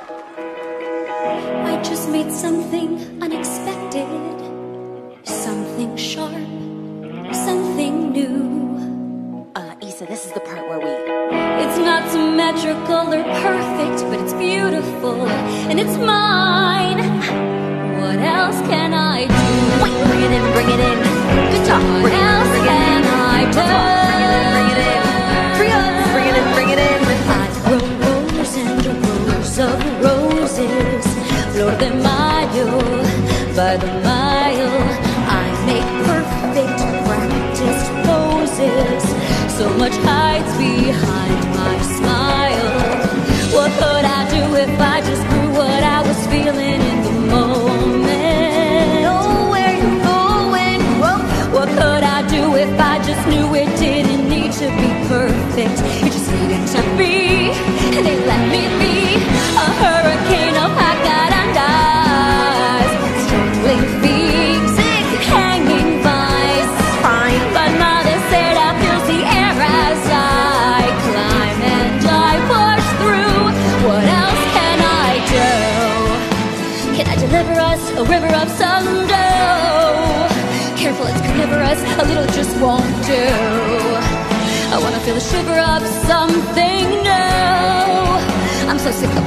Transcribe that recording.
I just made something unexpected, something sharp, something new. Issa, this is the part where we... It's not symmetrical or perfect, but it's beautiful, and it's mine. What else can I do? Wait, bring it in, bring it in. Good job. What else can I do? Bring it in, bring it in. Bring it in, bring it in. I grow rose and rows of roses, flor de mayo, by the mile. I make perfect practiced poses, so much hides behind my smile. What could I do if I just grew what I was feeling in the moment? Oh, where you going? Whoa. What could I do if I just knew it didn't need to be perfect? It just needed to be, and they let me be. A hurricane of hot and eyes, strangling feet, hanging vines. Fine. But Mother said I fills the air as I climb and I push through. What else can I do? Can I deliver us a river of some dough? Careful, it's carnivorous, a little just won't do. I wanna feel the shiver of something new. I'm so sick of